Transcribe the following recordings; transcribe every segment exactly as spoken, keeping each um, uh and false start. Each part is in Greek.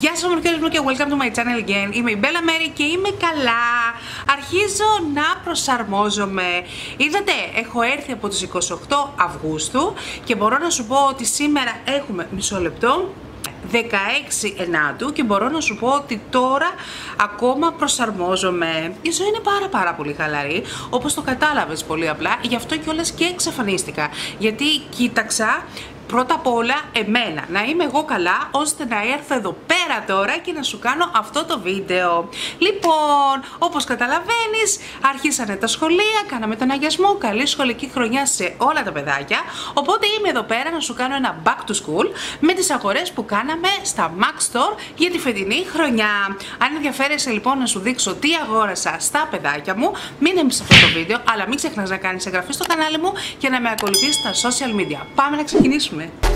Γεια σας ομορφιές μου και welcome to my channel again. Είμαι η Μπέλα Μέρη και είμαι καλά. Αρχίζω να προσαρμόζομαι. Είδατε, έχω έρθει από τις είκοσι οκτώ Αυγούστου και μπορώ να σου πω ότι σήμερα έχουμε μισό λεπτό. δεκαέξι Ενάτου και μπορώ να σου πω ότι τώρα ακόμα προσαρμόζομαι. Η ζωή είναι πάρα πάρα πολύ χαλαρή, όπως το κατάλαβες πολύ απλά, γι' αυτό κιόλας και εξαφανίστηκα. Γιατί κοίταξα πρώτα απ' όλα εμένα, να είμαι εγώ καλά, ώστε να έρθω εδώ πέρα τώρα και να σου κάνω αυτό το βίντεο. Λοιπόν, όπως καταλαβαίνεις, αρχίσανε τα σχολεία, κάναμε τον αγιασμό, καλή σχολική χρονιά σε όλα τα παιδάκια. Οπότε είμαι εδώ πέρα να σου κάνω ένα back to school με τις αγορές που κάναμε στα Max Store για τη φετινή χρονιά. Αν ενδιαφέρεσαι λοιπόν να σου δείξω τι αγόρασα στα παιδάκια μου, μείνε σε αυτό το βίντεο, αλλά μην ξεχνάς να κάνεις εγγραφή στο κανάλι μου και να με ακολουθείς στα social media. Πάμε να ξεκινήσουμε.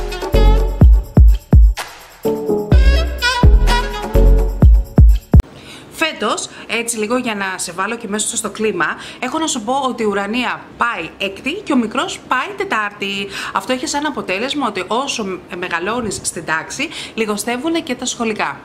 Φέτος, έτσι λίγο για να σε βάλω και μέσα στο κλίμα, έχω να σου πω ότι η Ουρανία πάει έκτη και ο μικρός πάει τετάρτη. Αυτό έχει σαν αποτέλεσμα ότι όσο μεγαλώνεις στην τάξη, λιγοστεύουν και τα σχολικά.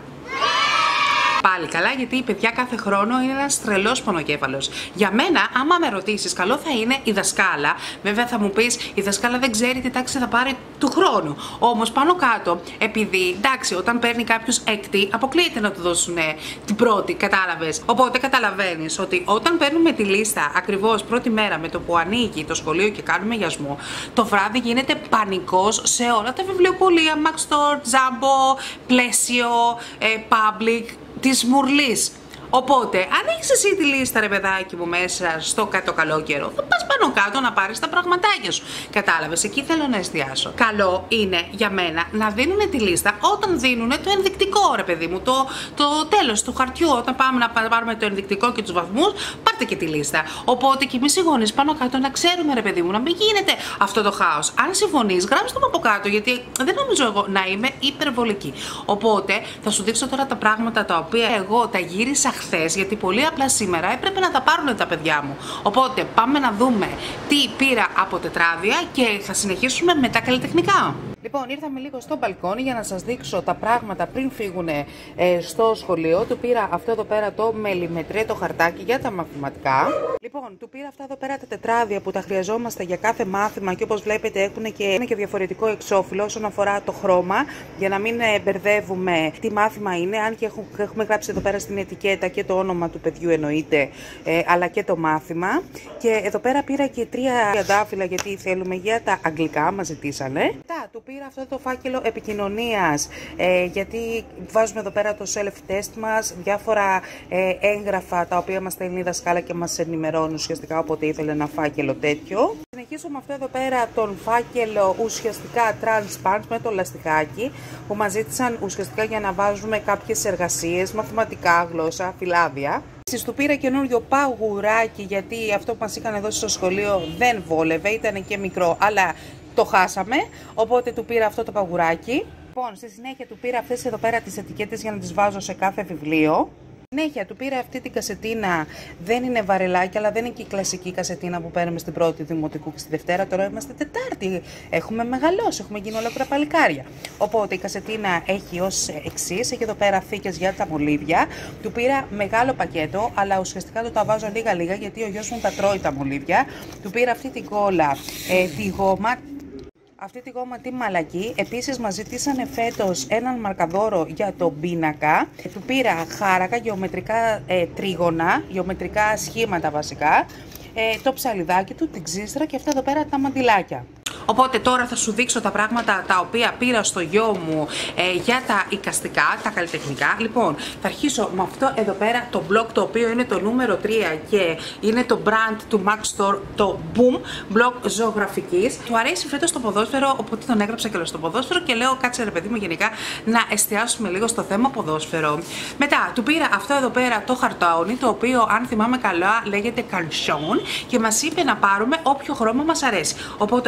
Πάλι καλά, γιατί η παιδιά κάθε χρόνο είναι ένας τρελός πονοκέφαλος. Για μένα, άμα με ρωτήσεις, καλό θα είναι η δασκάλα. Βέβαια, θα μου πεις, η δασκάλα δεν ξέρει τι τάξη θα πάρει του χρόνου. Όμως, πάνω κάτω, επειδή εντάξει, όταν παίρνει κάποιος έκτη, αποκλείεται να του δώσουν την πρώτη, κατάλαβες. Οπότε, καταλαβαίνεις ότι όταν παίρνουμε τη λίστα ακριβώς πρώτη μέρα με το που ανοίγει το σχολείο και κάνουμε γιασμό, το βράδυ γίνεται πανικός σε όλα τα βιβλιοπωλεία, Max Store, Jumbo, Πλαίσιο, ε, Public, της Μουρλής. Οπότε, αν έχεις εσύ τη λίστα, ρε παιδάκι μου, μέσα στο κάτω καλό καιρό, θα πας πάνω κάτω να πάρεις τα πραγματάκια σου. Κατάλαβες, εκεί θέλω να εστιάσω. Καλό είναι για μένα να δίνουν τη λίστα όταν δίνουν το ενδεικτικό, ρε παιδί μου, το, το τέλος του χαρτιού. Όταν πάμε να πάρουμε το ενδεικτικό και τους βαθμούς, πάρτε και τη λίστα. Οπότε και εμείς οι γονείς πάνω κάτω να ξέρουμε, ρε παιδί μου, να μην γίνεται αυτό το χάος. Αν συμφωνείς, γράψτε το από κάτω, γιατί δεν νομίζω εγώ να είμαι υπερβολική. Οπότε, θα σου δείξω τώρα τα πράγματα τα οποία εγώ τα γύρισα χθες, γιατί πολύ απλά σήμερα έπρεπε να τα πάρουν τα παιδιά μου. Οπότε πάμε να δούμε τι πήρα από τετράδια και θα συνεχίσουμε με τα καλλιτεχνικά. Λοιπόν, ήρθαμε λίγο στο μπαλκόνι για να σας δείξω τα πράγματα πριν φύγουν ε, στο σχολείο. Του πήρα αυτό εδώ πέρα το μελιμετρέτο χαρτάκι για τα μαθηματικά. Λοιπόν, του πήρα αυτά εδώ πέρα τα τετράδια που τα χρειαζόμαστε για κάθε μάθημα και όπως βλέπετε έχουν και, είναι και διαφορετικό εξώφυλλο όσον αφορά το χρώμα, για να μην ε, μπερδεύουμε τι μάθημα είναι. Αν και έχουμε, έχουμε γράψει εδώ πέρα στην ετικέτα και το όνομα του παιδιού εννοείται, ε, αλλά και το μάθημα. Και εδώ πέρα πήρα και τρία αντάφυλλα γιατί θέλουμε για τα αγγλικά, μας ζητήσανε. Τα, του πήρα αυτό το φάκελο επικοινωνίας, ε, γιατί βάζουμε εδώ πέρα το self-test μας, διάφορα ε, έγγραφα τα οποία μας στέλνει η δασκάλα και μας ενημερώνουν ουσιαστικά, οπότε ήθελε ένα φάκελο τέτοιο. Συνεχίσω με αυτό εδώ πέρα τον φάκελο ουσιαστικά transparent με το λαστιχάκι που μας ζήτησαν ουσιαστικά για να βάζουμε κάποιες εργασίες, μαθηματικά, γλώσσα, φυλάδια. Του πήρα καινούριο παγουράκι γιατί αυτό που μας είχαν δώσει στο σχολείο δεν βόλευε, ήταν και μικρό, αλλά το χάσαμε, οπότε του πήρα αυτό το παγουράκι. Λοιπόν, στη συνέχεια του πήρα αυτές εδώ πέρα τις ετικέτες για να τις βάζω σε κάθε βιβλίο. Συνέχεια του πήρα αυτή την κασετίνα, δεν είναι βαρελάκι, αλλά δεν είναι και η κλασική κασετίνα που παίρνουμε στην πρώτη δημοτικού και στη Δευτέρα. Τώρα είμαστε Τετάρτη, έχουμε μεγαλώσει, έχουμε γίνει ολόκληρα παλικάρια. Οπότε η κασετίνα έχει ως εξής, έχει εδώ πέρα θήκες για τα μολύβια. Του πήρα μεγάλο πακέτο, αλλά ουσιαστικά το τα βάζω λίγα λίγα γιατί ο γιος μου τα τρώει τα μολύβια. Του πήρα αυτή την κόλλα, ε, τη γόμα. Αυτή τη γόμα τη μαλακή. Επίσης μας ζητήσανε φέτος έναν μαρκαδόρο για τον πίνακα. Του πήρα χάρακα, γεωμετρικά ε, τρίγωνα, γεωμετρικά σχήματα βασικά, ε, το ψαλιδάκι του, την ξύστρα και αυτά εδώ πέρα τα μαντιλάκια. Οπότε τώρα θα σου δείξω τα πράγματα τα οποία πήρα στο γιο μου ε, για τα εικαστικά, τα καλλιτεχνικά. Λοιπόν, θα αρχίσω με αυτό εδώ πέρα το blog, το οποίο είναι το νούμερο τρία και είναι το brand του Max Store, το Boom, blog ζωγραφικής. Του αρέσει φέτος το ποδόσφαιρο, οπότε τον έγραψα και στο ποδόσφαιρο και λέω κάτσε ρε παιδί μου γενικά να εστιάσουμε λίγο στο θέμα ποδόσφαιρο. Μετά του πήρα αυτό εδώ πέρα το χαρτόνι, το οποίο αν θυμάμαι καλά λέγεται canson και μας είπε να πάρουμε όποιο χρώμα μας αρέσει. Οπότε πήρα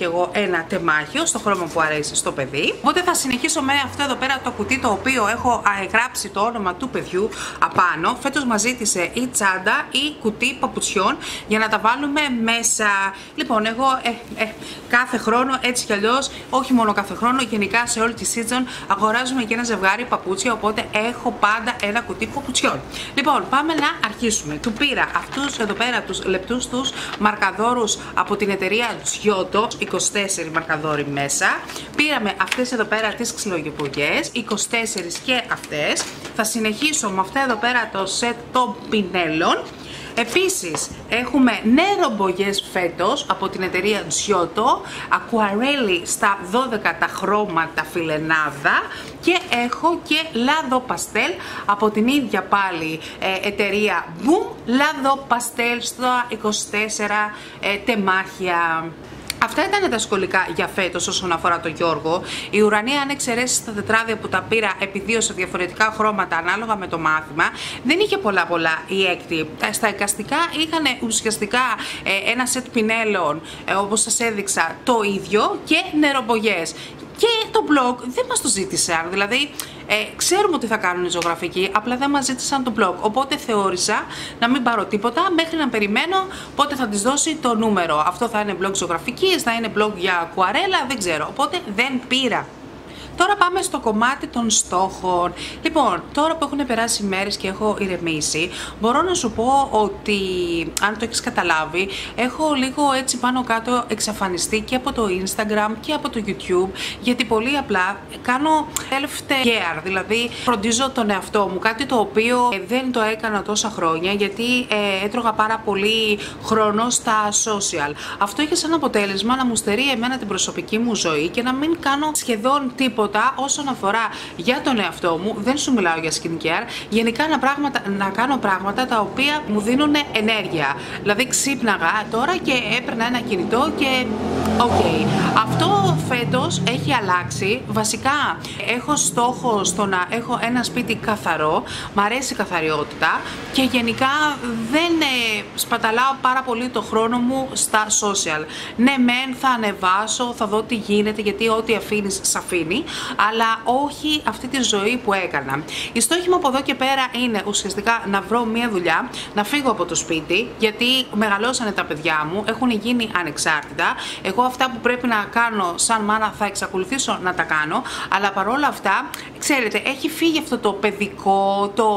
και εγώ ένα τεμάχιο στο χρώμα που αρέσει στο παιδί. Οπότε θα συνεχίσω με αυτό εδώ πέρα το κουτί, το οποίο έχω γράψει το όνομα του παιδιού απάνω. Φέτος μας ζήτησε ή τσάντα ή κουτί παπουτσιών για να τα βάλουμε μέσα. Λοιπόν, εγώ ε, ε, κάθε χρόνο έτσι κι αλλιώς, όχι μόνο κάθε χρόνο, γενικά σε όλη τη season αγοράζουμε και ένα ζευγάρι παπούτσια, οπότε έχω πάντα ένα κουτί παπουτσιών. Λοιπόν, πάμε να αρχίσουμε. Του πήρα αυτούς εδώ πέρα τους λεπτούς τους μαρκαδόρους από την εταιρεία Giotto, είκοσι τέσσερις μαρκαδόροι μέσα. Πήραμε αυτές εδώ πέρα τις ξυλογεπογιές, είκοσι τέσσερις και αυτές. Θα συνεχίσω με αυτά εδώ πέρα το set των πινέλων. Επίσης έχουμε νερομπογιές φέτος από την εταιρεία Giotto, ακουαρέλι στα δώδεκα τα χρώματα φιλενάδα, και έχω και λάδο παστέλ από την ίδια πάλι ε, εταιρεία Boom, λάδο παστέλ στα είκοσι τέσσερα ε, τεμάχια. Αυτά ήταν τα σχολικά για φέτος όσον αφορά τον Γιώργο. Η ουρανία, αν εξαιρέσει τα τετράδια που τα πήρα επί δύο σε διαφορετικά χρώματα ανάλογα με το μάθημα, δεν είχε πολλά πολλά η έκτη. Στα εικαστικά είχαν ουσιαστικά ε, ένα σετ πινέλων, ε, όπως σας έδειξα, το ίδιο, και νερομπογιές. Και το blog δεν μας το ζήτησαν, δηλαδή ε, ξέρουμε ότι θα κάνουν ζωγραφική, απλά δεν μας ζήτησαν το blog, οπότε θεώρησα να μην πάρω τίποτα μέχρι να περιμένω πότε θα της δώσει το νούμερο. Αυτό θα είναι blog ζωγραφικής, θα είναι blog για ακουαρέλα, δεν ξέρω, οπότε δεν πήρα. Τώρα πάμε στο κομμάτι των στόχων. Λοιπόν, τώρα που έχουν περάσει μέρες και έχω ηρεμήσει, μπορώ να σου πω ότι, αν το έχεις καταλάβει, έχω λίγο έτσι πάνω κάτω εξαφανιστεί και από το Instagram και από το YouTube, γιατί πολύ απλά κάνω self-care, δηλαδή φροντίζω τον εαυτό μου, κάτι το οποίο δεν το έκανα τόσα χρόνια, γιατί ε, έτρωγα πάρα πολύ χρόνο στα social. Αυτό είχε σαν αποτέλεσμα να μου στερεί εμένα την προσωπική μου ζωή και να μην κάνω σχεδόν τίποτα όσον αφορά για τον εαυτό μου. Δεν σου μιλάω για skincare, γενικά να, πράγματα, να κάνω πράγματα τα οποία μου δίνουν ενέργεια. Δηλαδή ξύπναγα τώρα και έπαιρνα ένα κινητό και οκ. Okay. Αυτό φέτος έχει αλλάξει. Βασικά έχω στόχο στο να έχω ένα σπίτι καθαρό, μ' αρέσει η καθαριότητα και γενικά δεν ε, σπαταλάω πάρα πολύ το χρόνο μου στα social. Ναι μεν θα ανεβάσω, θα δω τι γίνεται, γιατί ό,τι αφήνεις σ' αφήνει, αλλά όχι αυτή τη ζωή που έκανα. Η στόχη μου από εδώ και πέρα είναι ουσιαστικά να βρω μια δουλειά, να φύγω από το σπίτι, γιατί μεγαλώσανε τα παιδιά μου, έχουν γίνει ανεξάρτητα. Εγώ αυτά που πρέπει να κάνω σαν μάνα θα εξακολουθήσω να τα κάνω, αλλά παρόλα αυτά, ξέρετε, έχει φύγει αυτό το παιδικό, το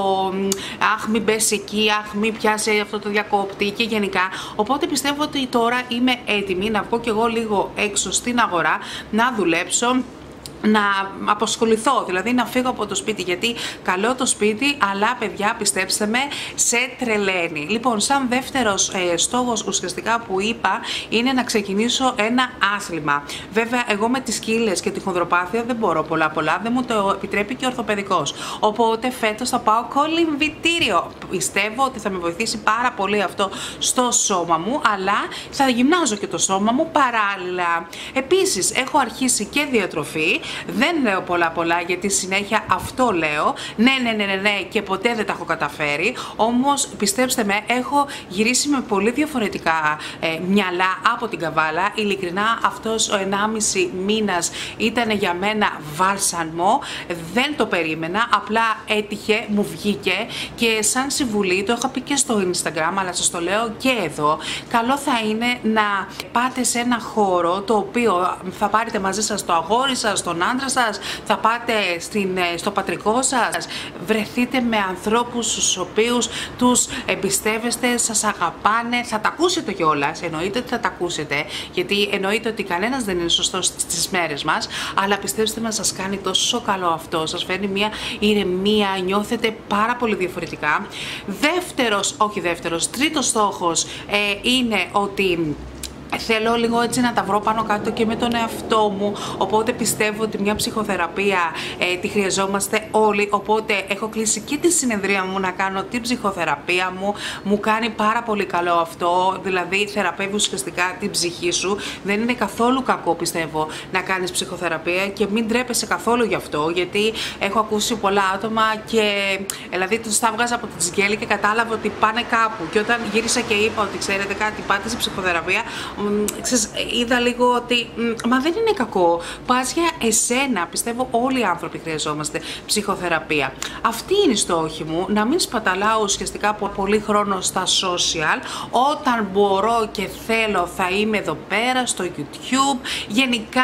αχ μην πες εκεί, αχ μην πιάσει αυτό το διακόπτη και γενικά. Οπότε πιστεύω ότι τώρα είμαι έτοιμη να βγω κι εγώ λίγο έξω στην αγορά, να δουλέψω, να αποσχοληθώ, δηλαδή να φύγω από το σπίτι, γιατί καλό το σπίτι, αλλά παιδιά πιστέψτε με, σε τρελαίνει. Λοιπόν, σαν δεύτερος ε, στόχος ουσιαστικά που είπα είναι να ξεκινήσω ένα άθλημα. Βέβαια εγώ με τις σκύλες και τη χονδροπάθεια δεν μπορώ πολλά πολλά, δεν μου το επιτρέπει και ο ορθοπαιδικός, οπότε φέτος θα πάω κολυμβητήριο. Πιστεύω ότι θα με βοηθήσει πάρα πολύ αυτό στο σώμα μου, αλλά θα γυμνάζω και το σώμα μου παράλληλα. Επίσης έχω αρχίσει και διατροφή. Δεν λέω πολλά πολλά, γιατί συνέχεια αυτό λέω, ναι ναι ναι ναι, ναι και ποτέ δεν τα έχω καταφέρει, όμως πιστέψτε με, έχω γυρίσει με πολύ διαφορετικά ε, μυαλά από την καβάλα. Ειλικρινά αυτός ο ενάμιση μήνας ήταν για μένα βάλσαμο, δεν το περίμενα, απλά έτυχε, μου βγήκε και σαν συμβουλή, το είχα πει και στο Instagram, αλλά σας το λέω και εδώ, καλό θα είναι να πάτε σε ένα χώρο το οποίο θα πάρετε μαζί σας το αγόρι σας, τον άντρα σας, θα πάτε στην, στο πατρικό σας, βρεθείτε με ανθρώπους στους οποίους τους εμπιστεύεστε, σας αγαπάνε, θα τα ακούσετε κιόλας, εννοείται ότι θα τα ακούσετε, γιατί εννοείται ότι κανένας δεν είναι σωστός στις μέρες μας, αλλά πιστέψτε με, σας κάνει τόσο καλό αυτό, σας φέρνει μια ηρεμία, νιώθετε πάρα πολύ διαφορετικά. Δεύτερος, όχι δεύτερος, τρίτος στόχος ε, είναι ότι θέλω λίγο έτσι να τα βρω πάνω κάτω και με τον εαυτό μου, οπότε πιστεύω ότι μια ψυχοθεραπεία ε, τη χρειαζόμαστε όλοι, οπότε έχω κλείσει και τη συνεδρία μου να κάνω την ψυχοθεραπεία μου, μου κάνει πάρα πολύ καλό αυτό, δηλαδή θεραπεύει ουσιαστικά την ψυχή σου, δεν είναι καθόλου κακό πιστεύω να κάνεις ψυχοθεραπεία και μην τρέπεσαι καθόλου γι' αυτό, γιατί έχω ακούσει πολλά άτομα και δηλαδή τους τα βγάζα από την τσιγκέλη και κατάλαβα ότι πάνε κάπου, και όταν γύρισα και είπα ότι ξέρετε κάτι, πάτε σε ψυχοθεραπεία, ξέρεις, είδα λίγο ότι μα δεν είναι κακό. Πας για εσένα. Πιστεύω όλοι οι άνθρωποι χρειαζόμαστε ψυχοθεραπεία. Αυτή είναι η στόχη μου. Να μην σπαταλάω ουσιαστικά πολύ χρόνο στα social. Όταν μπορώ και θέλω θα είμαι εδώ πέρα στο YouTube. Γενικά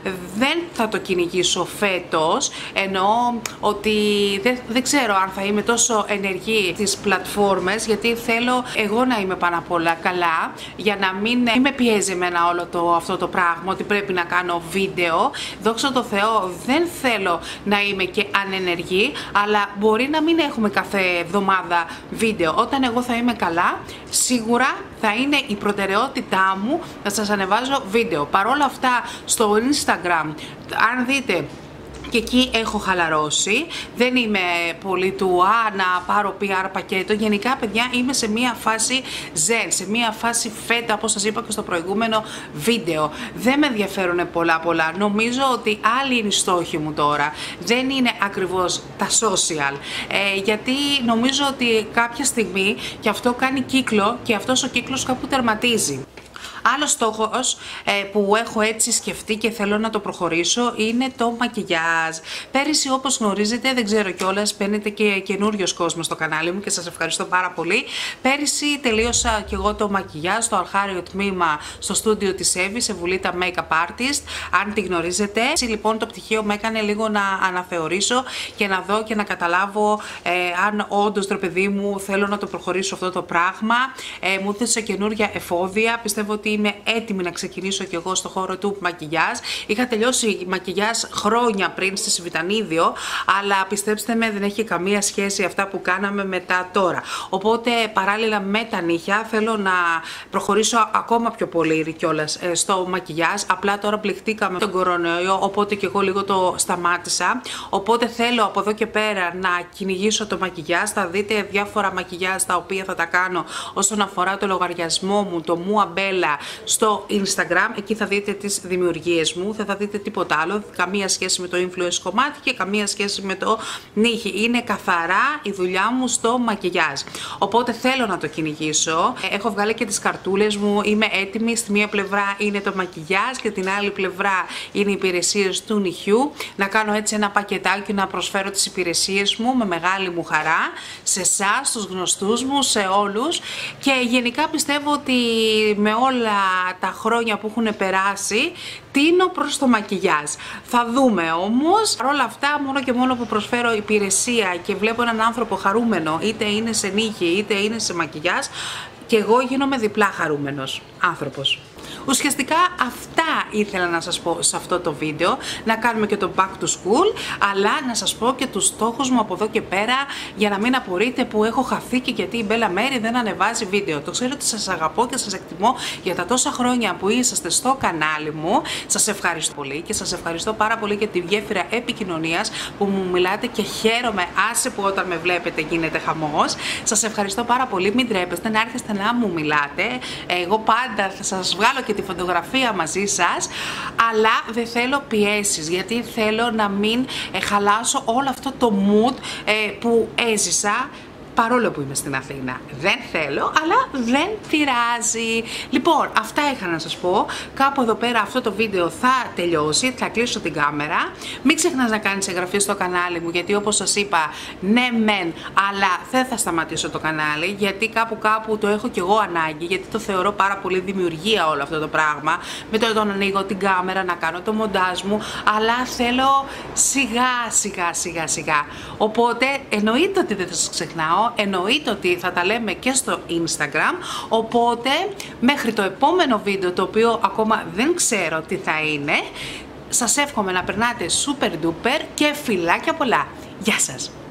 δεν θα το κυνηγήσω φέτος. Εννοώ ότι δεν, δεν ξέρω αν θα είμαι τόσο ενεργή στις πλατφόρμες, γιατί θέλω εγώ να είμαι πάνω απ' όλα καλά, για να μην με πιέζει εμένα όλο το, αυτό το πράγμα ότι πρέπει να κάνω βίντεο. Δόξα τω Θεώ δεν θέλω να είμαι και ανενεργή, αλλά μπορεί να μην έχουμε κάθε εβδομάδα βίντεο. Όταν εγώ θα είμαι καλά, σίγουρα θα είναι η προτεραιότητά μου να σας ανεβάζω βίντεο. Παρ' όλα αυτά στο Instagram, αν δείτε, και εκεί έχω χαλαρώσει. Δεν είμαι πολύ του α, να πάρω πι αρ πακέτο. Γενικά, παιδιά, είμαι σε μία φάση zen, σε μία φάση φέτα, όπως σας είπα και στο προηγούμενο βίντεο. Δεν με ενδιαφέρουν πολλά πολλά. Νομίζω ότι άλλη είναι η στόχη μου τώρα. Δεν είναι ακριβώς τα social. Ε, γιατί νομίζω ότι κάποια στιγμή και αυτό κάνει κύκλο και αυτός ο κύκλος κάπου τερματίζει. Άλλος στόχος ε, που έχω έτσι σκεφτεί και θέλω να το προχωρήσω είναι το μακιγιάζ. Πέρυσι, όπως γνωρίζετε, δεν ξέρω κιόλας, μπαίνετε και καινούριος κόσμος στο κανάλι μου και σας ευχαριστώ πάρα πολύ. Πέρυσι τελείωσα κι εγώ το μακιγιάζ στο αρχάριο τμήμα στο στούντιο της Εύη, σε Βουλίτα Makeup Artist, αν τη γνωρίζετε. Έτσι λοιπόν το πτυχίο με έκανε λίγο να αναθεωρήσω και να δω και να καταλάβω ε, αν όντως, ρε παιδί μου, θέλω να το προχωρήσω αυτό το πράγμα. Ε, μου έδωσε καινούρια εφόδια. Πιστεύω ότι είμαι έτοιμη να ξεκινήσω κι εγώ στο χώρο του μακιγιάζ. Είχα τελειώσει μακιγιάζ χρόνια πριν στη Σβητανίδιο, αλλά πιστέψτε με, δεν έχει καμία σχέση αυτά που κάναμε μετά τώρα. Οπότε παράλληλα με τα νύχια θέλω να προχωρήσω ακόμα πιο πολύ κιόλας στο μακιγιάζ. Απλά τώρα πληχτήκαμε τον κορονοϊό, οπότε κι εγώ λίγο το σταμάτησα. Οπότε θέλω από εδώ και πέρα να κυνηγήσω το μακιγιάζ. Θα δείτε διάφορα μακιγιάζ τα οποία θα τα κάνω όσον αφορά το λογαριασμό μου, το Muabella, στο Instagram. Εκεί θα δείτε τις δημιουργίες μου, δεν θα δείτε τίποτα άλλο, καμία σχέση με το influence κομμάτι και καμία σχέση με το νύχι. Είναι καθαρά η δουλειά μου στο μακιγιάζ. Οπότε θέλω να το κυνηγήσω. Έχω βγάλει και τις καρτούλες μου, είμαι έτοιμη. Στη μία πλευρά είναι το μακιγιάζ και την άλλη πλευρά είναι οι υπηρεσίες του νυχιού. Να κάνω έτσι ένα πακετάκι, να προσφέρω τις υπηρεσίες μου με μεγάλη μου χαρά σε εσάς, στους γνωστούς μου, σε όλους. Και γενικά πιστεύω ότι με όλα τα χρόνια που έχουν περάσει τίνω προς το μακιγιάζ. Θα δούμε όμως. Παρ' όλα αυτά, μόνο και μόνο που προσφέρω υπηρεσία και βλέπω έναν άνθρωπο χαρούμενο, είτε είναι σε νύχι είτε είναι σε μακιγιάζ, και εγώ γίνομαι διπλά χαρούμενος άνθρωπος. Ουσιαστικά αυτά ήθελα να σας πω σε αυτό το βίντεο, να κάνουμε και το back to school, αλλά να σας πω και τους στόχους μου από εδώ και πέρα, για να μην απορείτε που έχω χαθεί και γιατί η Μπέλα Μέρη δεν ανεβάζει βίντεο. Το ξέρω ότι σας αγαπώ και σας εκτιμώ για τα τόσα χρόνια που είσαστε στο κανάλι μου. Σας ευχαριστώ πολύ και σας ευχαριστώ πάρα πολύ για τη γέφυρα επικοινωνίας που μου μιλάτε και χαίρομαι, άσε που όταν με βλέπετε γίνεται χαμός. Σας ευχαριστώ πάρα πολύ, μην τρέπεστε να έρχεστε να μου μιλάτε. Εγώ πάντα θα σας βγάλω και τη φωτογραφία μαζί σας, αλλά δεν θέλω πιέσεις, γιατί θέλω να μην ε, χαλάσω όλο αυτό το mood ε, που έζησα παρόλο που είμαι στην Αθήνα. Δεν θέλω, αλλά δεν πειράζει. Λοιπόν, αυτά είχα να σας πω. Κάπου εδώ πέρα αυτό το βίντεο θα τελειώσει. Θα κλείσω την κάμερα. Μην ξεχνάς να κάνεις εγγραφή στο κανάλι μου, γιατί όπως σας είπα, ναι μεν, αλλά δεν θα σταματήσω το κανάλι, γιατί κάπου κάπου το έχω κι εγώ ανάγκη, γιατί το θεωρώ πάρα πολύ δημιουργία όλο αυτό το πράγμα. Με το να ανοίγω την κάμερα, να κάνω το μοντάζ μου, αλλά θέλω σιγά σιγά σιγά σιγά. Οπότε εννοείται ότι δεν θα σας ξεχνάω. Εννοείται ότι θα τα λέμε και στο Instagram, οπότε μέχρι το επόμενο βίντεο, το οποίο ακόμα δεν ξέρω τι θα είναι, σας εύχομαι να περνάτε super duper και φιλάκια πολλά. Γεια σας!